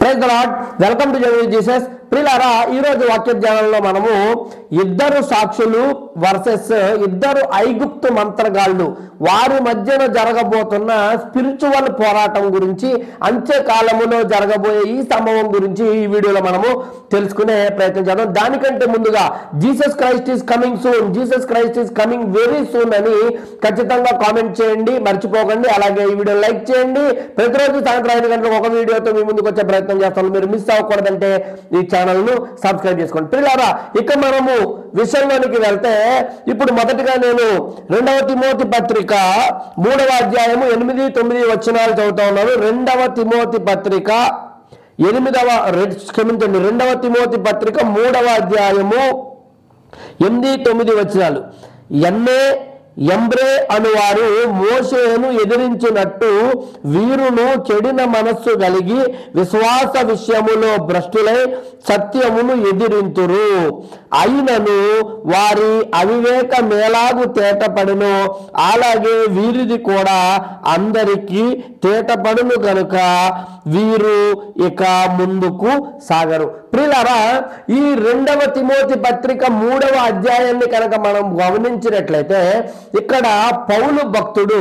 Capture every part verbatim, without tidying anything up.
Praise the lord. Welcome to journey with Jesus. ప్రియులారా, ఈ రోజు వాక్య ధ్యానంలో మనము ఇద్దరు సాక్షులు వర్సెస్ ఇద్దరు ఐగుప్తు మంత్రగాళ్ళు వారి మధ్యన జరగబోతున్న స్పిరిచువల్ పోరాటం గురించి, అంత్య కాలములో జరగబోయే ఈ సంభవం గురించి ఈ వీడియోలో మనము తెలుసుకునే ప్రయత్నం చేద్దాం. దానికంటే ముందుగా Jesus Christ is coming soon, Jesus Christ is coming very soon అని ఖచ్చితంగా కామెంట్ చేయండి, మర్చిపోకండి. అలాగే ఈ వీడియో లైక్ చేయండి. ప్రతిరోజు సాయంత్రం ఐదు గంటలకు ఒక వీడియోతో మీ ముందుకు వచ్చే ప్రయత్నం చేస్తాను. మీరు మిస్ అవ్వకూడదంటే ఈ ఛానల్ ను సబ్స్క్రైబ్ చేసుకోండి. పిల్లారా, ఇక మనము విషయంలోనికి వెళ్తే ఇప్పుడు మొదటిగా నేను రెండవ తిమోతి పత్రిక మూడవ అధ్యాయము ఎనిమిది తొమ్మిది వచనాలు చదువుతా ఉన్నాను. రెండవ తిమోతి పత్రిక ఎనిమిదవ క్షమించండి రెండవ తిమోతి పత్రిక మూడవ అధ్యాయము ఎనిమిది తొమ్మిది వచనాలు. ఎన్నే ఎంబ్రే అనువారు మోషేను ఎదిరించినట్టు వీరును చెడిన మనస్సు కలిగి విశ్వాస విషయములో భ్రష్టులై సత్యమును ఎదిరింతురు. అయినను వారి అవివేక మేలాగు తేటపడును, అలాగే వీరిది కూడా అందరికీ తేటపడును గనుక వీరు ఇక ముందుకు సాగరు. ప్రియులారా, ఈ రెండవ తిమోతి పత్రిక మూడవ అధ్యాయాన్ని కనుక మనం గమనించినట్లయితే ఇక్కడ పౌలు భక్తుడు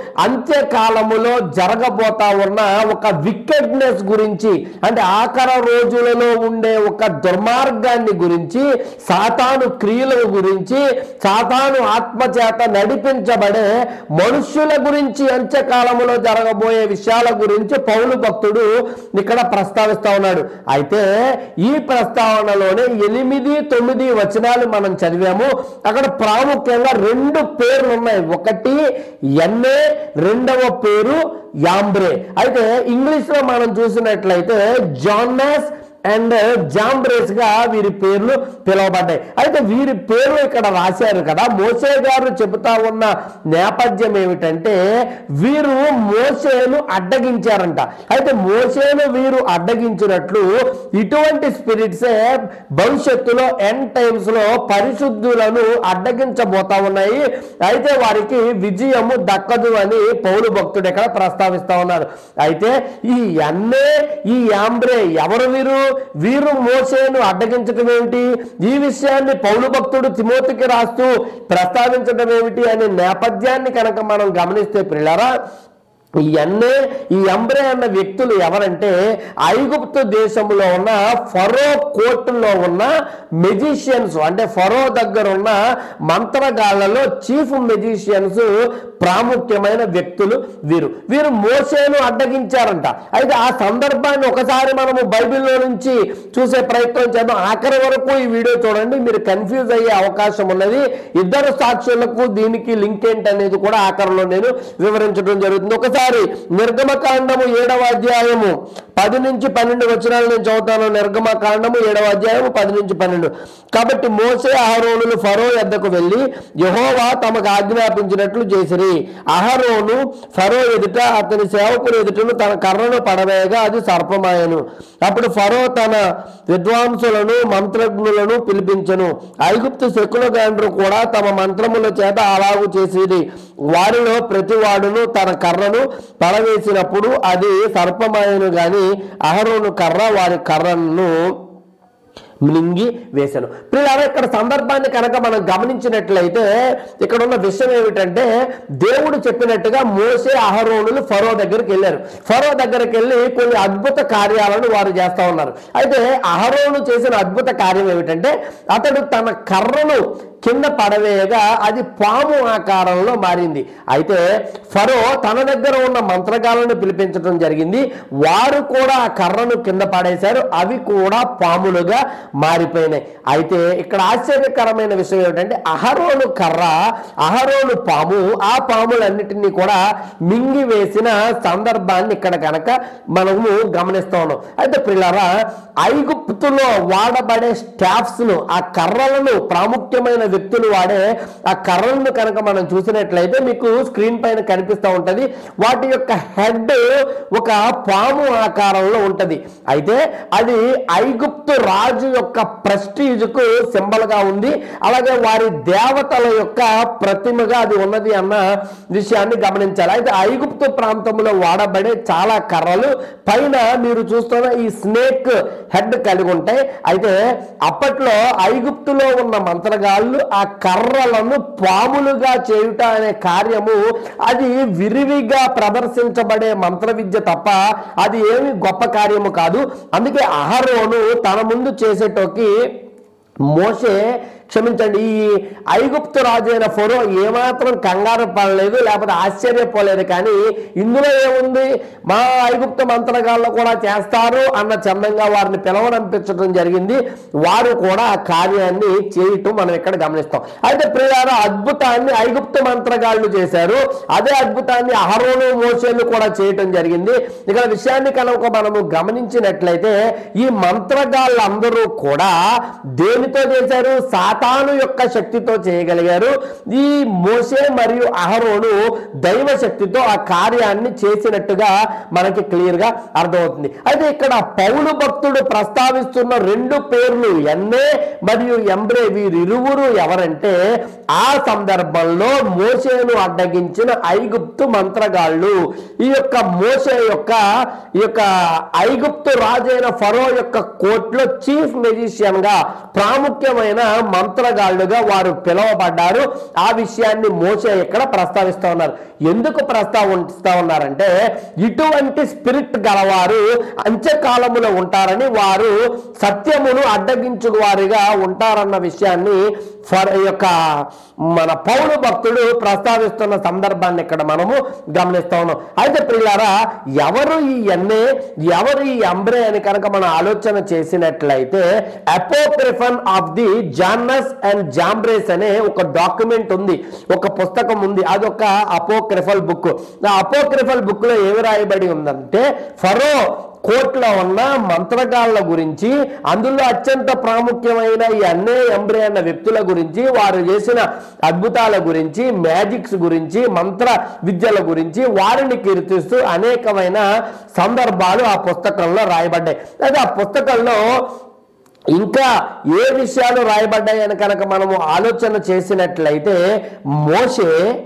అంత్యకాలములో జరగబోతా ఉన్న ఒక వికెట్నెస్ గురించి, అంటే ఆఖరి రోజులలో ఉండే ఒక దుర్మార్గాన్ని గురించి, సాతాను క్రియల గురించి, సాతాను ఆత్మచేత నడిపించబడే మనుష్యుల గురించి, అంత్యకాలములో జరగబోయే విషయాల గురించి పౌలు భక్తుడు ఇక్కడ ప్రస్తావిస్తా ఉన్నాడు. అయితే ఈ ప్రస్తావనలోనే ఎనిమిది తొమ్మిది వచనాలు మనం చదివాము. అక్కడ ప్రాముఖ్యంగా రెండు పేర్లు ఉన్నాయి. ఒకటి ఎన్నే, రెండవ పేరు యాంబ్రే. అయితే ఇంగ్లీష్ లో మనం చూసినట్లయితే జానస్ అండ్ జాంబ్రేస్ గా వీరి పేర్లు పిలువబడ్డాయి. అయితే వీరి పేర్లు ఇక్కడ రాశారు కదా. మోసే గారు చెబుతా ఉన్న నేపథ్యం ఏమిటంటే వీరు మోసేను అడ్డగించారంట. అయితే మోసేను వీరు అడ్డగించినట్లు ఇటువంటి స్పిరిట్సే భవిష్యత్తులో ఎండ్ టైమ్స్ లో పరిశుద్ధులను అడ్డగించబోతా ఉన్నాయి. అయితే వారికి విజయము దక్కదు అని పౌలు భక్తుడు ఇక్కడ ప్రస్తావిస్తా ఉన్నారు. అయితే ఈ ఎన్నే, ఈ యాంబ్రే ఎవరు? వీరు వీరు మోసేను అడ్డగించడం ఏమిటి? ఈ విషయాన్ని పౌలు భక్తుడు తిమోతికి రాస్తూ ప్రస్తావించడం ఏమిటి అనే నేపథ్యాన్ని కనుక మనం గమనిస్తే ప్రియులారా, ఈ అన్నే ఈ ఎంబ్రే అన్న వ్యక్తులు ఎవరంటే ఐగుప్తు దేశంలో ఉన్న ఫరో కోర్టులో ఉన్న మెజిషియన్స్, అంటే ఫరో దగ్గర ఉన్న మంత్రగాళ్లలో చీఫ్ మెజిషియన్స్ ప్రాముఖ్యమైన వ్యక్తులు వీరు. వీరు మోసేను అడ్డగించారంట. అయితే ఆ సందర్భాన్ని ఒకసారి మనము బైబిల్లో నుంచి చూసే ప్రయత్నం చేద్దాం. ఆఖరి వరకు ఈ వీడియో చూడండి, మీరు కన్ఫ్యూజ్ అయ్యే అవకాశం ఉన్నది. ఇద్దరు సాక్షులకు దీనికి లింక్ ఏంటనేది కూడా ఆఖరిలో నేను వివరించడం జరుగుతుంది. ఒకసారి నిర్గమకాండము ఏడవ అధ్యాయము పది నుంచి పన్నెండు వచనాలు నేను చదువుతాను. నిర్గమకాండము ఏడవ అధ్యాయము పది నుంచి పన్నెండు. కాబట్టి మోసే అహరోనులు ఫరో యొద్దకు వెళ్ళి యెహోవా తమకు ఆజ్ఞాపించినట్లు చేసిరి. అహరోను ఫరో ఎదుట అతని సేవకులు ఎదుటను తన కర్రను పడవేయగా అది సర్పమాయను. అప్పుడు ఫరో తన విద్వాంసులను మంత్రజ్ఞులను పిలిపించెను. ఐగుప్తు శకునగాండ్రు కూడా తమ మంత్రముల చేత అలాగు చేసిరి. వారిలో ప్రతి వాడును తన కర్రను పడవేసినప్పుడు అది సర్పమాయను గాని అహరోను కర్ర వారి కర్రను మింగి వేశాను. ప్రియులారా, ఇక్కడ సందర్భాన్ని కనుక మనం గమనించినట్లయితే ఇక్కడ ఉన్న విషయం ఏమిటంటే దేవుడు చెప్పినట్టుగా మోసే అహరోనులు ఫరో దగ్గరికి వెళ్ళారు. ఫరో దగ్గరికి వెళ్ళి కొన్ని అద్భుత కార్యాలను వారు చేస్తా ఉన్నారు. అయితే అహరోను చేసిన అద్భుత కార్యం ఏమిటంటే అతడు తన కర్రను కింద పడవేయగా అది పాము ఆకారంలో మారింది. అయితే ఫరో తన దగ్గర ఉన్న మంత్రగాలను పిలిపించడం జరిగింది. వారు కూడా ఆ కర్రను కింద పడేశారు. అవి కూడా పాములుగా మారిపోయినాయి. అయితే ఇక్కడ ఆశ్చర్యకరమైన విషయం ఏమిటంటే అహరోను కర్ర, అహరోను పాము, ఆ పాములన్నిటినీ కూడా మింగి వేసిన సందర్భాన్ని ఇక్కడ కనుక మనము గమనిస్తా ఉన్నాం. అయితే ప్రియులారా, ఐగుప్తులో వాడబడే స్టాఫ్స్ ను, ఆ కర్రలను, ప్రాముఖ్యమైన వ్యక్తులు వాడే ఆ కర్రలను కనుక మనం చూసినట్లయితే మీకు స్క్రీన్ పైన కనిపిస్తూ ఉంటది. వాటి యొక్క హెడ్ ఒక పాము ఆకారంలో ఉంటది. అయితే అది ఐగుప్తు రాజు యొక్క ప్రెస్టీజ్ కు సింబల్ గా ఉంది. అలాగే వారి దేవతల యొక్క ప్రతిమగా అది ఉన్నది అన్న విషయాన్ని గమనించాలి. అయితే ఐగుప్తు ప్రాంతంలో వాడబడే చాలా కర్రలు పైన మీరు చూస్తున్న ఈ స్నేక్ హెడ్ కలిగి ఉంటాయి. అయితే అప్పట్లో ఐగుప్తులో ఉన్న మంత్రగాళ్ళు ఆ కర్రలను పాములుగా చేయుట అనే కార్యము అది విరివిగా ప్రదర్శించబడే మంత్ర విద్య తప్ప అది ఏమి గొప్ప కార్యము కాదు. అందుకే అహరోను తన ముందు చేసేటోకి మోషే క్షమించండి ఈ ఐగుప్తు రాజు అయిన ఫరో ఏమాత్రం కంగారు పడలేదు, లేకపోతే ఆశ్చర్యపోలేదు. కానీ ఇందులో ఏముంది, మా ఐగుప్తు మంత్రగాళ్ళు కూడా చేస్తారు అన్న చందంగా వారిని పిలవనంపించడం జరిగింది. వారు కూడా ఆ కార్యాన్ని చేయటం మనం ఇక్కడ గమనిస్తాం. అయితే ప్రియులారా, అద్భుతాన్ని ఐగుప్తు మంత్రగాళ్ళు చేశారు, అదే అద్భుతాన్ని అహరోను మోషేలు కూడా చేయటం జరిగింది. ఇక్కడ విషయాన్ని కనుక మనము గమనించినట్లయితే ఈ మంత్రగాళ్ళందరూ కూడా దేనితో చేశారు? సాతాను యొక్క శక్తితో చేయగలిగారు. ఈ మోషే మరియు అహరోను దైవ శక్తితో ఆ కార్యాన్ని చేసినట్టుగా మనకి క్లియర్ గా అర్థమవుతుంది. అయితే ఇక్కడ పౌలు భక్తుడు ప్రస్తావిస్తున్న రెండు పేర్లు ఎన్నే మరియు ఎంబ్రే, వీరిరువురు ఎవరంటే ఆ సందర్భంలో మోషేను అడ్డగించిన ఐగుప్తు మంత్రగాళ్ళు. ఈ యొక్క మోషే యొక్క ఈ యొక్క ఐగుప్తు రాజైన ఫరో యొక్క కోర్టులో చీఫ్ మెజిషియన్ గా ప్రాముఖ్యమైన మంత్రగాళ్ళుగా వారు పిలువబడ్డారు. ఆ విషయాన్ని మోషే ఇక్కడ ప్రస్తావిస్తూ ఉన్నారు. ఎందుకు ప్రస్తావిస్తూ ఉన్నారంటే ఇటువంటి స్పిరిట్ గలవారు అంత్యకాలములో ఉంటారని, వారు సత్యమును అడ్డగించు వారిగా ఉంటారన్న విషయాన్ని యొక్క మన పౌలు భక్తుడు ప్రస్తావిస్తున్న సందర్భాన్ని ఇక్కడ మనము గమనిస్తా ఉన్నాం. అయితే ప్రియులారా, ఎవరు ఈ ఎన్నే, ఎవరు ఈ అంబ్రే అని కనుక మనం ఆలోచన చేసినట్లయితే apocryphon of the Jannes and Jambres అనే ఒక డాక్యుమెంట్ ఉంది, ఒక పుస్తకం ఉంది. అదొక అపోక్రిఫల్ బుక్. ఆ అపోక్రిఫల్ బుక్ లో ఏమి రాయబడి ఉందంటే ఫరో కోర్టులో ఉన్న మంత్రగాళ్ళ గురించి, అందులో అత్యంత ప్రాముఖ్యమైన ఈ అన్నే ఎంబ్రే అన్న వ్యక్తుల గురించి, వారు చేసిన అద్భుతాల గురించి, మ్యాజిక్స్ గురించి, మంత్ర విద్యల గురించి వారిని కీర్తిస్తూ అనేకమైన సందర్భాలు ఆ పుస్తకంలో రాయబడ్డాయి. అయితే ఆ పుస్తకంలో ఇంకా ఏ విషయాలు రాయబడ్డాయి అని కనుక మనము ఆలోచన చేసినట్లయితే మోషే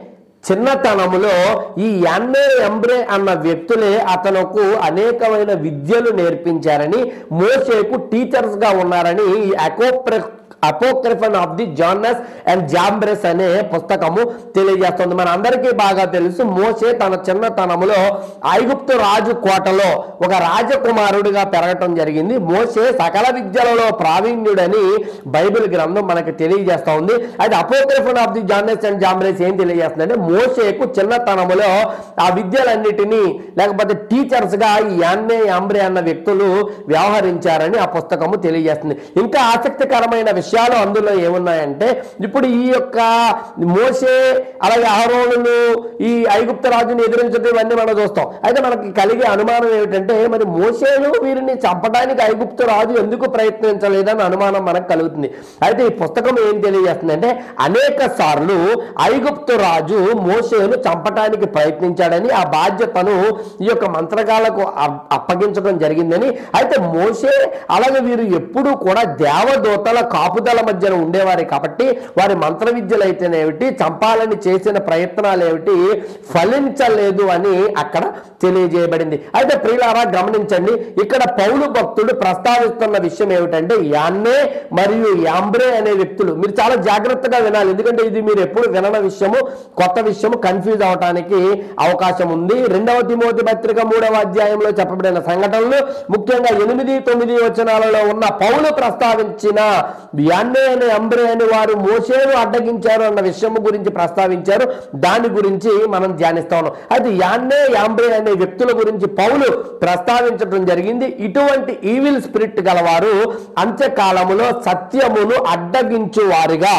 చిన్నతనములో ఈ యాన్నే ఎంబ్రే అన్న వ్యక్తులే అతనుకు అనేకమైన విద్యలు నేర్పించారని, మోషేకు టీచర్స్ గా ఉన్నారని ఈ అకోప్రె apocryphon of the Jannes and Jambres అనే పుస్తకము తెలియజేస్తుంది. మన అందరికీ బాగా తెలుసు, మోషే తన చిన్నతనములో ఐగుప్తు రాజు కోటలో ఒక రాజకుమారుడిగా పెరగటం జరిగింది. మోషే సకల విద్యలలో ప్రావీణ్యుడని బైబిల్ గ్రంథం మనకి తెలియజేస్తా ఉంది. అయితే apocryphon of the Jannes and Jambres ఏం తెలియజేస్తుందంటే మోషేకు చిన్నతనములో ఆ విద్యలన్నిటినీ లేకపోతే టీచర్స్ గా ఈ యాన్నే ఎంబ్రే అన్న వ్యక్తులు వ్యవహరించారని ఆ పుస్తకము తెలియజేస్తుంది. ఇంకా ఆసక్తికరమైన విషయాలు అందులో ఏమున్నాయంటే, ఇప్పుడు ఈ యొక్క మోషే అలాగే అహరోనును ఈ ఐగుప్తు రాజుని ఎదిరించడం ఇవన్నీ మనం చూస్తాం. అయితే మనకి కలిగే అనుమానం ఏమిటంటే, మరి మోషేను వీరిని చంపడానికి ఐగుప్తు రాజు ఎందుకు ప్రయత్నించలేదని అనుమానం మనకు కలుగుతుంది. అయితే ఈ పుస్తకం ఏం తెలియజేస్తుందంటే అనేక సార్లు ఐగుప్తు రాజు మోషేను చంపడానికి ప్రయత్నించాడని, ఆ బాధ్యతను ఈ యొక్క మంత్రగాళ్లకు అప్పగించడం జరిగిందని. అయితే మోషే అలాగే వీరు ఎప్పుడూ కూడా దేవదూతల కాపుదల మధ్యన ఉండేవారు కాబట్టి వారి మంత్ర విద్యలు అయితేనేమిటి, చంపాలని చేసిన ప్రయత్నాలు ఏమిటి ఫలించలేదు అని అక్కడ తెలియజేయబడింది. అయితే ప్రియులారా గమనించండి, ఇక్కడ పౌలు భక్తుడు ప్రస్తావిస్తున్న విషయం ఏమిటంటే యాన్నే మరియు యాంబ్రే అనే వ్యక్తులు. మీరు చాలా జాగ్రత్తగా వినాలి, ఎందుకంటే ఇది మీరు ఎప్పుడు వినని విషయము, కొత్త విషయము, కన్ఫ్యూజ్ అవడానికి అవకాశం ఉంది. రెండవ తిమోతి పత్రిక మూడవ అధ్యాయంలో చెప్పబడిన సంఘటనలు, ముఖ్యంగా ఎనిమిది తొమ్మిది వచనాలలో ఉన్న పౌలు ప్రస్తావించిన యాన్నే అనే అంబ్రే అని వారు మోషేను అడ్డగించారు అన్న విషయము గురించి ప్రస్తావించారు. దాని గురించి మనం ధ్యానిస్తా ఉన్నాం. అయితే యాన్నే యాంబ్రే అనే వ్యక్తుల గురించి పౌలు ప్రస్తావించడం జరిగింది. ఇటువంటి ఈవిల్ స్పిరిట్ గలవారు అంత్యకాలములో సత్యమును అడ్డగించు వారిగా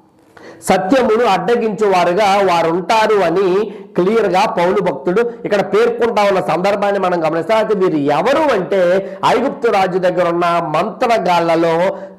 సత్యమును అడ్డగించు వారుగా వారు ఉంటారు అని క్లియర్ గా పౌలు భక్తుడు ఇక్కడ పేర్కొంటా ఉన్న సందర్భాన్ని మనం గమనిస్తాం. అయితే వీరు ఎవరు అంటే ఐగుప్తు రాజు దగ్గర ఉన్న మంత్రగాళ్లలో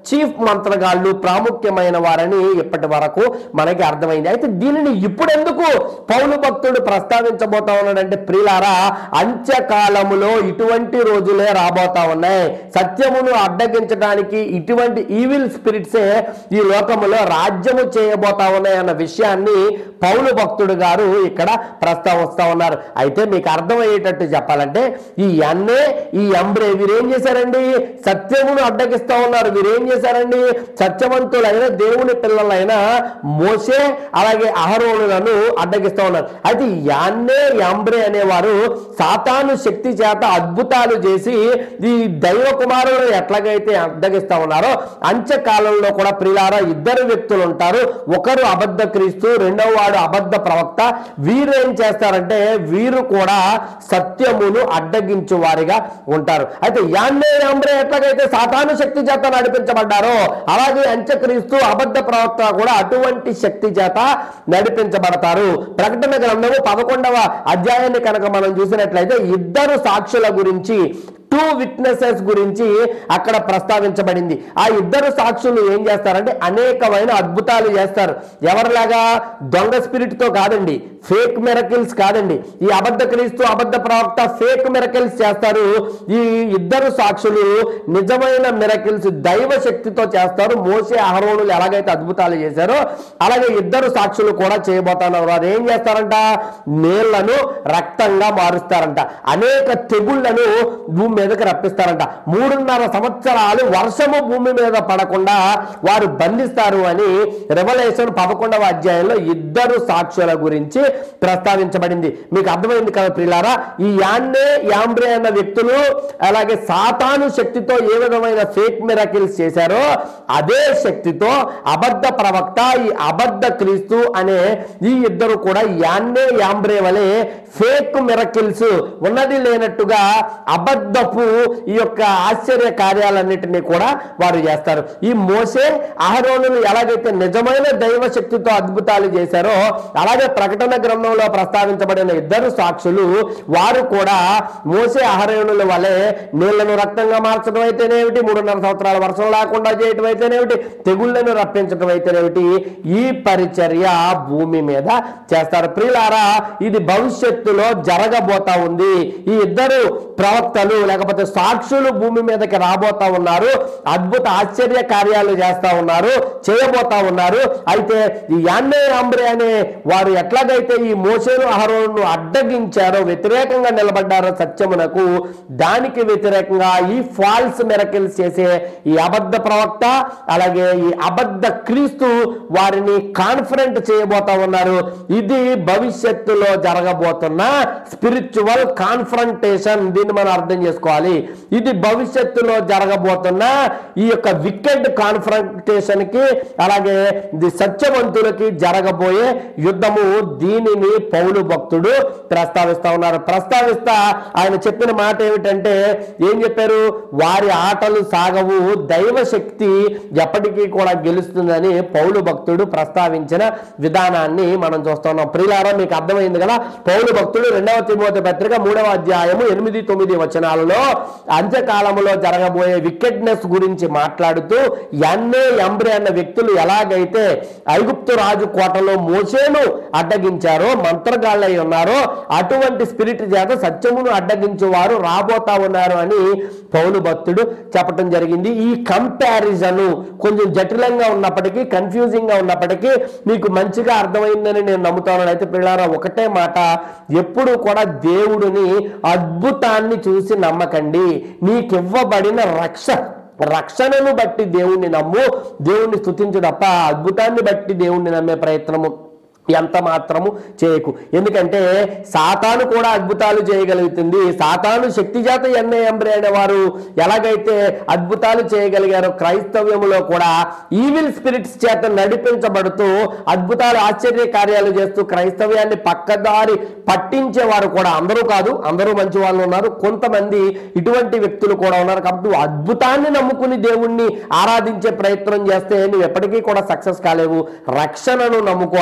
చీఫ్ మంత్రగాళ్ళు ప్రాముఖ్యమైన వారని ఇప్పటి వరకు మనకి అర్థమైంది. అయితే దీనిని ఇప్పుడు ఎందుకు పౌలు భక్తుడు ప్రస్తావించబోతా ఉన్నాడంటే ప్రియులారా, అంత్యకాలములో ఇటువంటి రోజులే రాబోతా ఉన్నాయి. సత్యమును అడ్డగించడానికి ఇటువంటి ఈవిల్ స్పిరిట్సే ఈ లోకములో రాజ్యము చేయబోతా ఉన్నాయి అన్న విషయాన్ని పౌలు భక్తుడు గారు ఇక్కడ ప్రస్తావిస్తా ఉన్నారు. అయితే మీకు అర్థమయ్యేటట్టు చెప్పాలంటే ఈ అన్నే ఈ అంబ్రే వీరేం చేశారండి, సత్యమును అడ్డగిస్తా ఉన్నారు. వీరేం చేశారండి, సత్యవంతులైన దేవుని పిల్లలైన మోషే అలాగే అహరోనులను అడ్డగిస్తా ఉన్నారు. అయితే యాన్నే యాంబ్రే అనేవారు సాతాను శక్తి చేత అద్భుతాలు చేసి ఈ దైవ కుమారులను ఎట్లాగైతే అడ్డగిస్తా ఉన్నారో అంత్యకాలంలో కూడా ప్రియులారా ఇద్దరు వ్యక్తులు ఉంటారు. ఒకరు అబద్ధ క్రీస్తు, రెండవ వాడు అబద్ధ ప్రవక్త. వీరు ఏం చేస్తారంటే వీరు కూడా సత్యమును అడ్డగించు వారిగా ఉంటారు. అయితే యాన్నే యాంబ్రే ఎట్లాగైతే సాతాను శక్తి చేత నడిపించబడ్డారో అలాగే అంత్యక్రీస్తు అబద్ధ ప్రవక్త కూడా అటువంటి శక్తి చేత నడిపించబడతారు. ప్రకటన గ్రంథము పదకొండవ అధ్యాయాన్ని కనుక మనం చూసినట్లయితే ఇద్దరు సాక్షుల గురించి, టూ విట్నెసెస్ గురించి అక్కడ ప్రస్తావించబడింది. ఆ ఇద్దరు సాక్షులు ఏం చేస్తారంటే అనేకమైన అద్భుతాలు చేస్తారు. ఎవరిలాగా, దొంగ స్పిరిట్ తో కాదండి, ఫేక్ మిరకిల్స్ కాదండి. ఈ అబద్ధ క్రీస్తు అబద్ధ ప్రవక్త ఫేక్ మిరకిల్స్ చేస్తారు. ఈ ఇద్దరు సాక్షులు నిజమైన మిరకిల్స్ దైవ శక్తితో చేస్తారు. మోషే అహరోనులు ఎలాగైతే అద్భుతాలు చేశారో అలాగే ఇద్దరు సాక్షులు కూడా చేయబోతున్నారు. వారు ఏం చేస్తారంట, నీళ్లను రక్తంగా మారుస్తారంట. అనేక తెగుళ్లను భూమి మీదకి రప్పిస్తారంట. మూడున్నర సంవత్సరాలు వర్షము భూమి మీద పడకుండా వారు బంధిస్తారు అని రెవల్యూషన్ పదకొండవ అధ్యాయంలో ఇద్దరు సాక్షుల గురించి ప్రస్తావించబడింది. మీకు అర్థమైంది కదా ప్రియులారా, ఈ యాన్నే యాంబ్రే అన్న వ్యక్తులు అలాగే సాతాను శక్తితో ఏ విధమైన ఫేక్ మిరకిల్స్ చేశారో అదే శక్తితో అబద్ధ ప్రవక్త, ఈ అబద్ధ క్రీస్తు అనే ఈ ఇద్దరు కూడా యాన్నే యాంబ్రే వలె ఫేక్ మిరకిల్స్ ఉన్నది లేనట్టుగా అబద్ధపు ఈ యొక్క ఆశ్చర్య కార్యాలన్నిటినీ కూడా వారు చేస్తారు. ఈ మోషే అహరోనులు ఎలాగైతే నిజమైన దైవ శక్తితో అద్భుతాలు చేశారో అలాగే ప్రకటన గ్రంథంలో ప్రస్తావించబడిన ఇద్దరు సాక్షులు వారు కూడా మోషే అహరోనుల వలె నీళ్లను రక్తంగా మార్చడం అయితేనేమిటి, మూడున్నర సంవత్సరాల వర్షం లేకుండా చేయటం అయితేనేమిటి, తెగుళ్లను రప్పించడం అయితేనేమిటి, ఈ పరిచర్య భూమి మీద చేస్తారు. ప్రియులారా, ఇది భవిష్యత్తులో జరగబోతా ఉంది. ఈ ఇద్దరు ప్రవక్తలు లేకపోతే సాక్షులు భూమి మీదకి రాబోతా ఉన్నారు. అద్భుత ఆశ్చర్య కార్యాలు చేస్తా ఉన్నారు, చేయబోతా ఉన్నారు. అయితే ఈ యాన్నే యాంబ్రే అనే వారు ఎట్లాగైతే ఈ మోషేను అహరోనును అడ్డగించారో, వ్యతిరేకంగా నిలబడ్డారో సత్యమునకు, దానికి వ్యతిరేకంగా ఈ ఫాల్స్ మిరకిల్స్ చేసే ఈ అబద్ధ ప్రవక్త అలాగే ఈ అబద్ధ క్రీస్తు వారిని కాన్ఫరెంట్ చేయబోతా ఉన్నారు. ఇది భవిష్యత్తులో జరగబోతున్న స్పిరిచువల్ కాన్ఫరంటేషన్. దీన్ని మనం అర్థం చేసుకోవాలి. ఇది భవిష్యత్తులో జరగబోతున్న ఈ యొక్క వికెడ్ కాన్ఫరంటేషన్ కి అలాగే సత్యవంతులకి జరగబోయే యుద్ధము. దీనిని పౌలు భక్తుడు ప్రస్తావిస్తా ఉన్నారు. ప్రస్తావిస్తా ఆయన చెప్పిన మాట ఏమిటంటే ఏం చెప్పారు, వారి ఆటలు సాగవు, దైవ శక్తి ఎప్పటికీ కూడా గెలుస్తుందని పౌలు భక్తుడు ప్రస్తావించిన విధానాన్ని మనం చూస్తున్నాం. ప్రియులారా, మీకు అర్థమైంది కదా. పౌలు భక్తుడు రెండవ తిమోతి పత్రిక మూడవ అధ్యాయము ఎనిమిది తొమ్మిది వచనాలలో అంత్యకాలములో జరగబోయే వికెట్నెస్ గురించి మాట్లాడుతూ యాన్నే యాంబ్రే అన్న వ్యక్తులు ఎలాగైతే ఐగుప్తు రాజు కోటలో మోషేను అడ్డగించారో, మంత్రగాళ్ళై ఉన్నారో, అటువంటి స్పిరిట్ చేత సత్యమును అడ్డగించు వారు రాబోతా ఉన్నారు అని పౌలు భక్తుడు చెప్పడం జరిగింది. ఈ కంపారిజన్ కొంచెం జటిలంగా ఉన్నప్పటికీ, కన్ఫ్యూజింగ్ గా ఉన్నప్పటికీ మీకు మంచిగా అర్థమైందని నేను నమ్ముతాను. అయితే పిల్లారా, ఒకటే మాట, ఎప్పుడు కూడా దేవుడిని అద్భుతాన్ని చూసి నమ్మకండి. నీకివ్వబడిన రక్ష రక్షణను బట్టి దేవుణ్ణి నమ్ము, దేవుణ్ణి స్తుతించు తప్ప అద్భుతాన్ని బట్టి దేవుణ్ణి నమ్మే ప్రయత్నము ఎంత మాత్రము చేయకు. ఎందుకంటే సాతాను కూడా అద్భుతాలు చేయగలుగుతుంది. సాతాను శక్తి చేత ఎన్నే యాంబ్రే అనేవారు ఎలాగైతే అద్భుతాలు చేయగలిగారో, క్రైస్తవ్యములో కూడా ఈవిల్ స్పిరిట్స్ చేత నడిపించబడుతూ అద్భుతాలు ఆశ్చర్య కార్యాలు చేస్తూ క్రైస్తవ్యాన్ని పక్కదారి పట్టించేవారు కూడా, అందరూ కాదు, అందరూ మంచి వాళ్ళు ఉన్నారు, కొంతమంది ఇటువంటి వ్యక్తులు కూడా ఉన్నారు. కాబట్టి అద్భుతాన్ని నమ్ముకుని దేవుణ్ణి ఆరాధించే ప్రయత్నం చేస్తే నువ్వు ఎప్పటికీ కూడా సక్సెస్ కాలేవు. రక్షణను నమ్ముకో. ఆ రక్షణ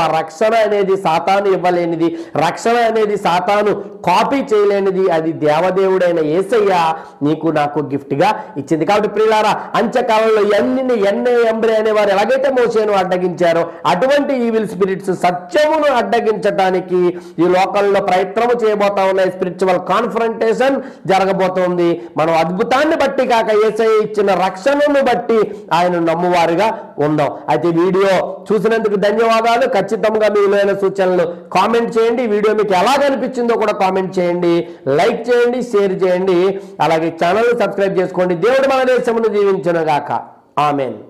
రక్షణ అనేది సాతాను ఇవ్వలేనిది, రక్షణ అనేది సాతాను కాపీ చేయలేనిది. అది దేవదేవుడైన యేసయ్య నీకు నాకు గిఫ్ట్ గా ఇచ్చింది. కాబట్టి ప్రియులారా, అంత్యకాలంలో ఎన్ని ఎన్నే ఎంబ్రే అనే వారు ఎలాగైతే మోషేను అడ్డగించారో అటువంటి ఈవిల్ స్పిరిట్స్ సత్యమును అడ్డగించడానికి ఈ లోకంలో ప్రయత్నము చేయబోతా ఉన్నాయి. స్పిరిచువల్ కాన్ఫరంటేషన్ జరగబోతోంది. మనం అద్భుతాన్ని బట్టి కాక యేసయ్య ఇచ్చిన రక్షణను బట్టి ఆయన నమ్మువారుగా ఉందాం. అయితే వీడియో చూసినందుకు ధన్యవాదాలు. ఖచ్చితంగా మీ విలువైన సూచనలు కామెంట్ చేయండి. వీడియో మీకు ఎలా అనిపించిందో కూడా కామెంట్ చేయండి, లైక్ చేయండి, షేర్ చేయండి. అలాగే ఛానల్ సబ్స్క్రైబ్ చేసుకోండి. దేవుడు మన దేశమును దీవించును గాక. ఆమేన్.